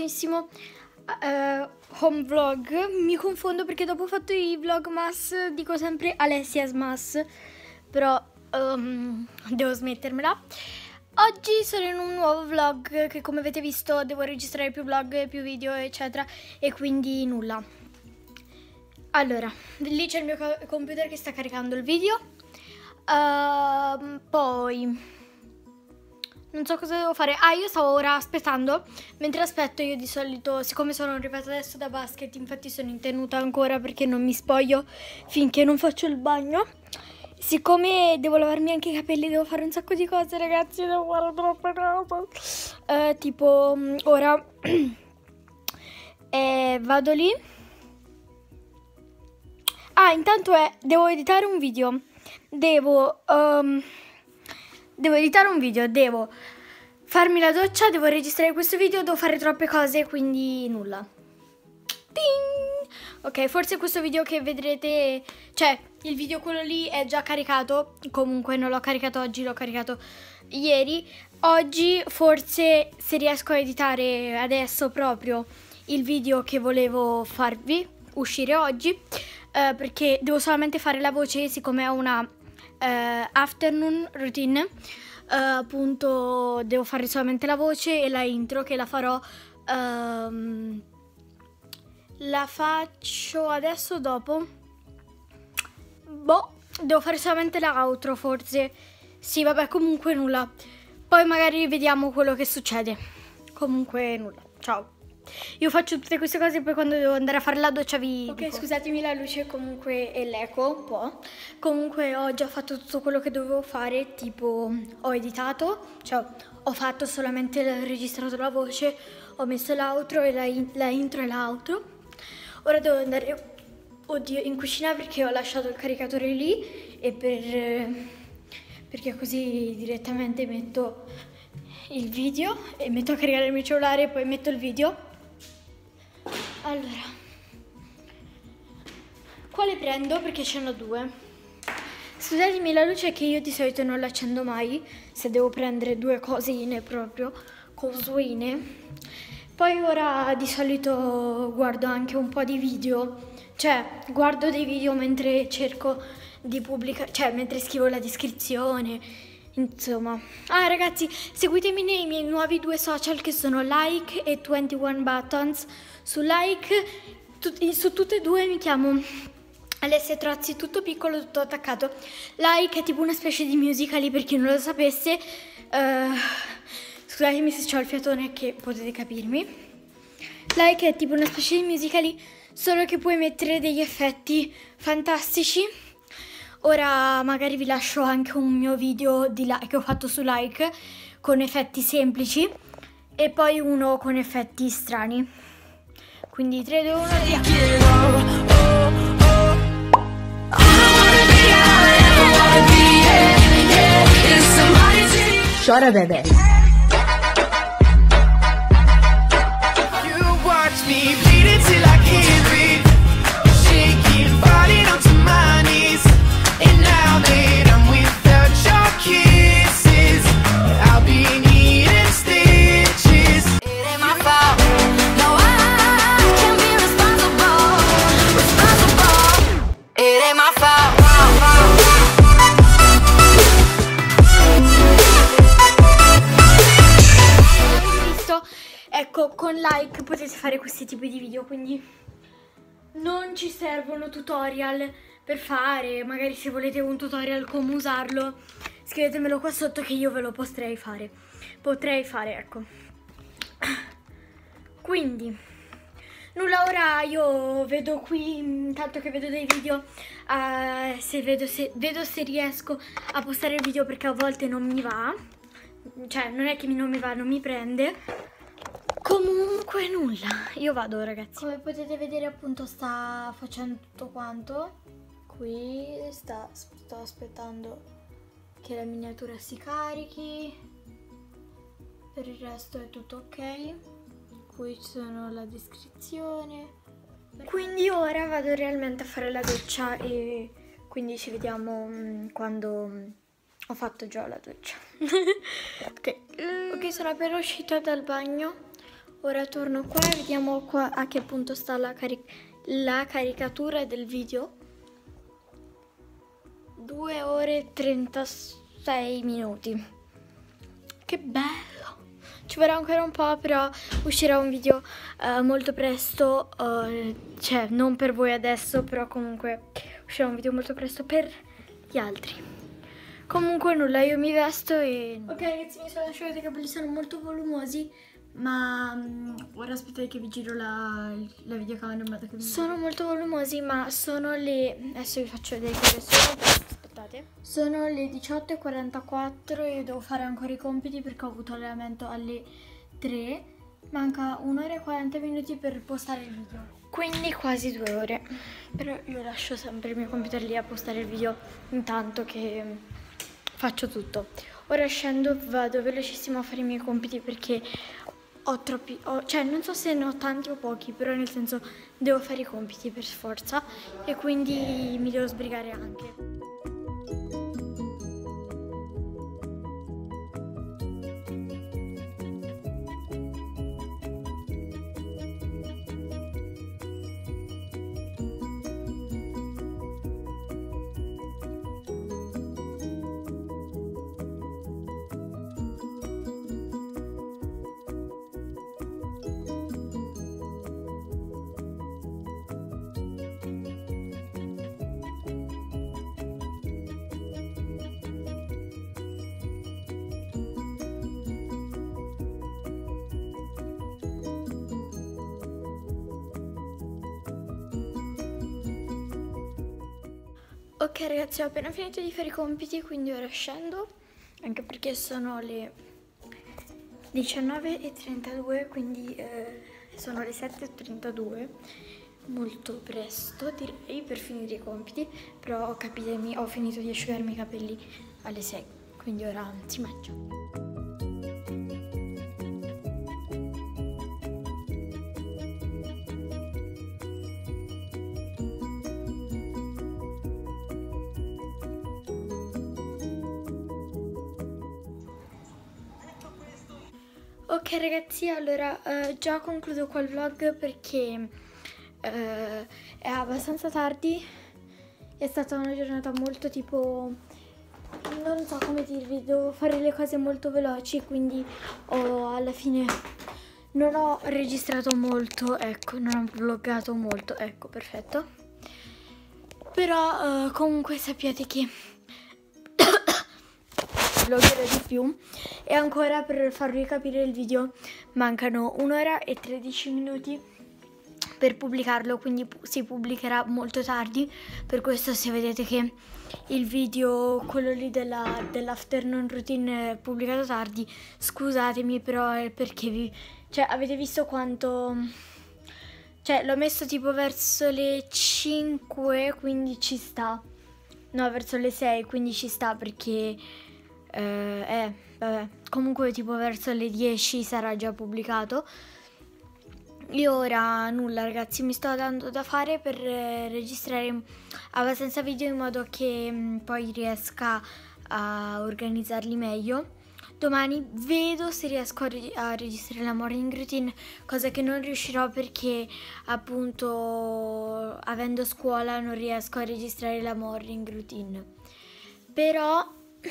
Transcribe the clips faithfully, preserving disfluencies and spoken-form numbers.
primissimo uh, home vlog. Mi confondo perché dopo ho fatto i vlogmas dico sempre Alessia's Mas, però um, devo smettermela. Oggi sono in un nuovo vlog che, come avete visto, devo registrare più vlog, più video eccetera, e quindi nulla. Allora, lì c'è il mio computer che sta caricando il video. uh, Poi non so cosa devo fare. Ah, io stavo ora aspettando. Mentre aspetto io di solito, siccome sono arrivata adesso da basket, infatti sono in tenuta ancora perché non mi spoglio finché non faccio il bagno. Siccome devo lavarmi anche i capelli, devo fare un sacco di cose, ragazzi, devo fare troppe cose. uh, Tipo, ora eh, vado lì. Ah, intanto è, devo editare un video. Devo um, Devo editare un video, devo farmi la doccia, devo registrare questo video, devo fare troppe cose, quindi nulla. Ding! Ok, forse questo video che vedrete, cioè il video quello lì è già caricato. Comunque non l'ho caricato oggi, l'ho caricato ieri. Oggi forse, se riesco a editare adesso proprio il video che volevo farvi uscire oggi, eh, perché devo solamente fare la voce, siccome ho una Uh, afternoon routine, uh, appunto devo fare solamente la voce e la intro, che la farò um, la faccio adesso dopo. Boh, devo fare solamente la outro forse. Sì, vabbè, comunque nulla. Poi magari vediamo quello che succede. Comunque nulla, ciao. Io faccio tutte queste cose e poi quando devo andare a fare la doccia vi Ok, dico. Scusatemi la luce comunque e l'eco un po'. Comunque ho già fatto tutto quello che dovevo fare. Tipo ho editato, cioè ho fatto solamente, ho registrato la voce, ho messo l'outro e la, in, la intro e l'outro. Ora devo andare, oddio, in cucina perché ho lasciato il caricatore lì. E per perché così direttamente metto il video e metto a caricare il mio cellulare e poi metto il video. Allora, quale prendo? Perché ce n'ho due. Scusatemi la luce che io di solito non l'accendo mai se devo prendere due cosine, proprio cosuine. Poi ora di solito guardo anche un po' di video, cioè guardo dei video mentre cerco di pubblicare, cioè mentre scrivo la descrizione, insomma. Ah ragazzi, seguitemi nei miei nuovi due social che sono Like e ventuno Buttons. Su Like, tu, su tutte e due mi chiamo Alessia Trozzi, tutto piccolo, tutto attaccato. Like è tipo una specie di musical.ly, per chi non lo sapesse. uh, Scusatemi se ho il fiatone, che potete capirmi. Like è tipo una specie di musical.ly, solo che puoi mettere degli effetti fantastici. Ora magari vi lascio anche un mio video di like che ho fatto su Like con effetti semplici e poi uno con effetti strani. Quindi tre, due, uno, via! Shora bebè. Ecco, con Like potete fare questi tipi di video, quindi non ci servono tutorial per fare. Magari se volete un tutorial come usarlo, scrivetemelo qua sotto che io ve lo potrei fare. Potrei fare, ecco. Quindi nulla, ora io vedo qui, intanto che vedo dei video, uh, se vedo, se vedo se riesco a postare il video, perché a volte non mi va. Cioè non è che non mi va, non mi prende. Comunque nulla, io vado ragazzi. Come potete vedere appunto sta facendo tutto quanto. Qui sta, sto aspettando che la miniatura si carichi. Per il resto è tutto ok. Qui ci sono la descrizione. Quindi ora vado realmente a fare la doccia e quindi ci vediamo quando ho fatto già la doccia. Ok, ok, sono appena uscita dal bagno. ora torno qua e vediamo qua a che punto sta la, cari la caricatura del video. due ore e trentasei minuti. Che bello! Ci vorrà ancora un po', però uscirà un video uh, molto presto, uh, cioè non per voi adesso, però comunque uscirà un video molto presto per gli altri. Comunque nulla, io mi vesto e... Ok ragazzi, mi sono asciugati i capelli, sono molto volumosi, ma um, ora aspettate che vi giro la, la videocamera in modo che vi... Sono molto volumosi, ma sono le... adesso vi faccio vedere che ore sono. Aspettate. Sono le diciotto e quarantaquattro e devo fare ancora i compiti perché ho avuto allenamento alle tre. Manca un'ora e quaranta minuti per postare il video, quindi quasi due ore. Però io lascio sempre il mio computer lì a postare il video intanto che faccio tutto. Ora scendo, vado velocissimo a fare i miei compiti perché ho troppi, ho, cioè non so se ne ho tanti o pochi, però nel senso devo fare i compiti per forza e quindi mi devo sbrigare anche. Ok ragazzi, ho appena finito di fare i compiti, quindi ora scendo, anche perché sono le diciannove e trentadue, quindi eh, sono le sette e trentadue, molto presto direi per finire i compiti, però capitemi, ho finito di asciugarmi i capelli alle sei, quindi ora si mangia. Ok ragazzi, allora uh, già concludo qua il vlog perché uh, è abbastanza tardi, è stata una giornata molto tipo, non so come dirvi, devo fare le cose molto veloci, quindi ho, alla fine non ho registrato molto, ecco, non ho vloggato molto, ecco, perfetto. Però uh, comunque sappiate che vloggerò di più. E ancora, per farvi capire il video, mancano un'ora e tredici minuti per pubblicarlo, quindi si pubblicherà molto tardi. Per questo, se vedete che il video, quello lì della, dell'afternoon routine, è pubblicato tardi, scusatemi, però è perché vi, cioè, avete visto quanto, cioè l'ho messo tipo verso le cinque, quindi ci sta, no, verso le sei, quindi ci sta, perché eh, eh vabbè, comunque tipo verso le dieci sarà già pubblicato. Io ora nulla ragazzi, mi sto dando da fare per eh, registrare abbastanza video in modo che mh, poi riesca a organizzarli meglio. Domani vedo se riesco a, reg a registrare la morning routine, cosa che non riuscirò perché appunto avendo scuola non riesco a registrare la morning routine. Però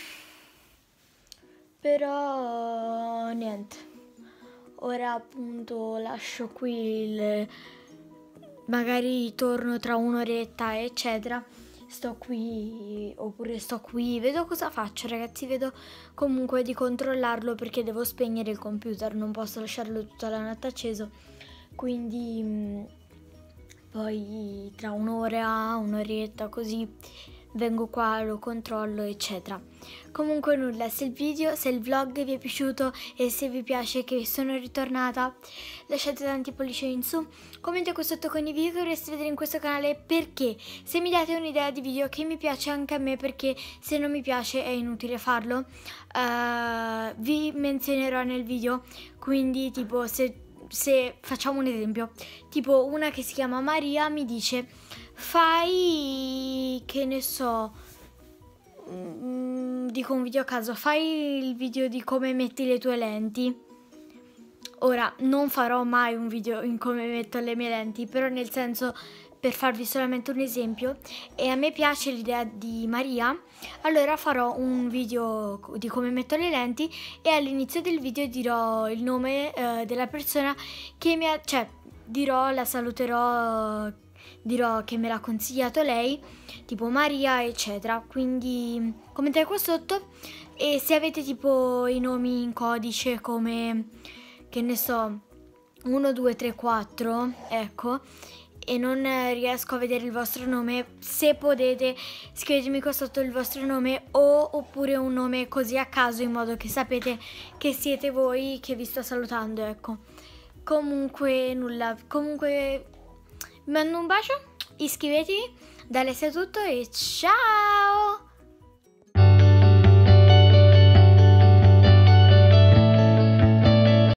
però niente, ora appunto lascio qui il, magari torno tra un'oretta eccetera, sto qui oppure sto qui, vedo cosa faccio ragazzi, vedo comunque di controllarlo perché devo spegnere il computer, non posso lasciarlo tutta la notte acceso, quindi mh, poi tra un'ora, un'oretta così vengo qua, lo controllo eccetera. Comunque nulla, se il video, se il vlog vi è piaciuto e se vi piace che sono ritornata, lasciate tanti pollici in su, commentate qui sotto con i video che vorreste vedere in questo canale, perché se mi date un'idea di video che mi piace anche a me, perché se non mi piace è inutile farlo, uh, vi menzionerò nel video. Quindi tipo se, se facciamo un esempio, tipo una che si chiama Maria mi dice fai, che ne so, mm, dico un video a caso, fai il video di come metti le tue lenti, Ora, non farò mai un video in come metto le mie lenti, però nel senso, per farvi solamente un esempio, e a me piace l'idea di Maria, allora farò un video di come metto le lenti e all'inizio del video dirò il nome eh, della persona che mi ha, cioè dirò, la saluterò, dirò che me l'ha consigliato lei, tipo Maria, eccetera. Quindi commentate qua sotto, e se avete tipo i nomi in codice come, che ne so, uno, due, tre, quattro, ecco, e non riesco a vedere il vostro nome, se potete scrivetemi qua sotto il vostro nome, o oppure un nome così a caso, in modo che sapete che siete voi che vi sto salutando, ecco. Comunque nulla, comunque vi mando un bacio, iscrivetevi, da Alessia è tutto e ciao!